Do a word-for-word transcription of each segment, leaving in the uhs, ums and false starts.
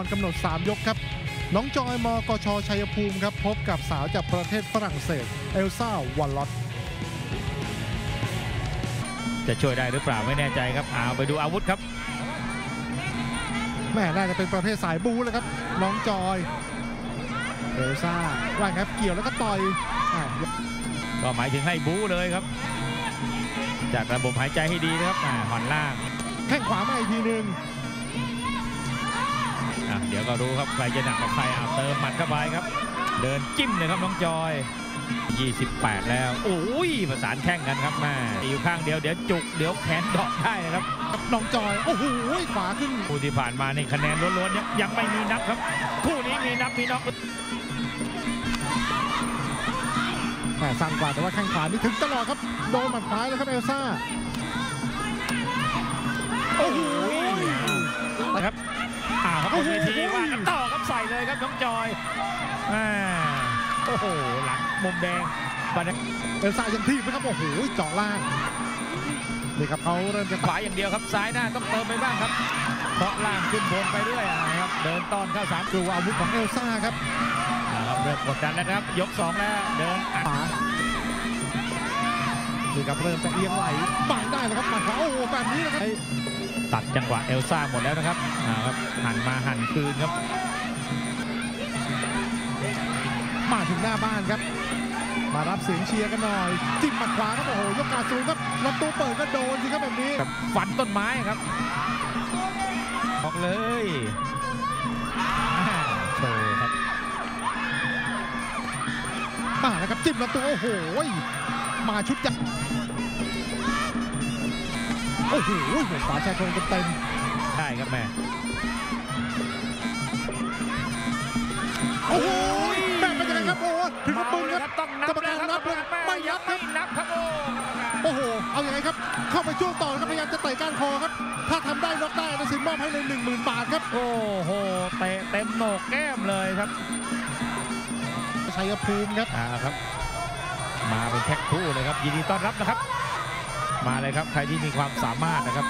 ก่อนกำหนดสามยกครับน้องจอยมกชชัยภูมิครับพบกับสาวจากประเทศฝรั่งเศสเอลซ่าวอลล็อตจะช่วยได้หรือเปล่าไม่แน่ใจครับเอาไปดูอาวุธครับแม่น่าจะเป็นประเภทสายบู๊เลยครับน้องจอยเอลซ่าว่าครับเกี่ยวแล้วก็ต่อยก็หมายถึงให้บู๊เลยครับจากระบบหายใจให้ดีนะครับหอนล่างแข้งขวามาอีกทีหนึ่งเดี๋ยวก็รู้ครับใครจะหนักกว่าใครเอาเติมหมัดเข้าไปครับเดินจิ้มเลยครับน้องจอยยี่สิบแปดแล้วโอ้ยประสานแข้งกันครับมาอยู่ข้างเดียวเดี๋ยวจุกเดี๋ยวแขนเดาะได้นะครับน้องจอยโอ้โหขวาขึ้นคู่ที่ผ่านมาในคะแนนล้วนๆยังยังไม่มีนับครับคู่นี้มีนับมีน็อกแต่สั่งกว่าแต่ว่าแข้งขวานี่ถึงตลอดครับโดนหมัดซ้ายเลยครับเอลซ่าโอ้โหนะครับอ่าครับบนเวทีว่ากันต่อครับใส่เลยครับน้องจอยอ่าโอ้โหหลังมุมแดงเอลซ่ายังทีบนะครับโอ้โหเจาะล่างนี่ครับเขาเริ่มจะขวาอย่างเดียวครับซ้ายหน้าต้องเติมไปบ้างครับเพราะล่างขึ้นบนไปเรื่อยนะครับเดินต้อนเข้าสามดูอาวุธของเอลซ่าครับเริ่มกดดันแล้วครับยกสองแล้วเดินขวานี่ครับเริ่มจะเอียงไหลบังได้เลยครับหมัดขวาโอ้โหแบบนี้นะครับตัดจังหวะเอลซ่าหมดแล้วนะครับครับหันมาหันคืนครับมาถึงหน้าบ้านครับมารับเสียงเชียร์กันหน่อยจิ้มหมัดขวาครับโอ้โหยกขาสูงครับลำตัวเปิดก็โดนสิครับแบบนี้ฟันต้นไม้ครับออกเลยโชว์ครับมาแล้วครับจิ้มลำตัวโอ้โหมาชุดยักษ์โอ้โหฝาชายโครงเต็มๆได้ครับแม่โอ้โหแม่เป็นยังไงครับโอ้ถึงกับปึ้งครับกรรมการนับเลยไม่ยับครับนับครับโอ้โหเอาอย่างไรครับเข้าไปช่วงต่อครับพยายามจะเตะก้านคอครับถ้าทำได้น็อกได้นะสิมอบให้เลยหนึ่งหมื่นบาทครับโอ้โหเตะเต็มโหนกแก้มเลยครับชัยภูมิครับอ่าครับมาเป็นแพ็คคู่เลยครับยินดีต้อนรับนะครับมาเลยครับใครที่มีความสามารถนะครับ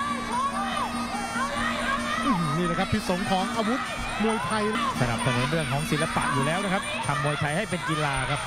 นี่นะครับพิษสงของอาวุธมวยไทยสนับสนุนเรื่องของศิลปะอยู่แล้วนะครับทำมวยไทยให้เป็นกีฬาครับ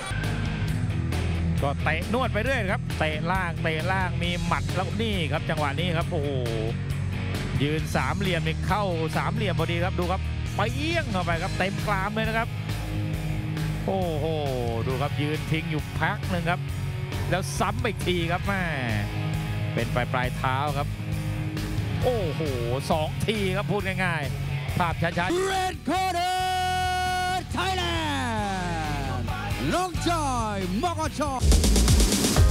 ก็เตะนวดไปเรื่อยครับเตะล่างเตะล่างมีหมัดแล้วนี่ครับจังหวะนี้ครับโอ้โหยืนสามเหลี่ยมนี่เข้าสามเหลี่ยมพอดีครับดูครับไปเอี้ยงเข้าไปครับเต็มกรามเลยนะครับโอ้โหดูครับยืนทิ้งอยู่พักหนึ่งครับแล้วซ้ำอีกทีครับแม่เป็นปลายปลายเท้าครับโอ้โหสองทีครับพูดง่ายๆภาพช้าๆ Red Corner Thailand น้องจอยมกช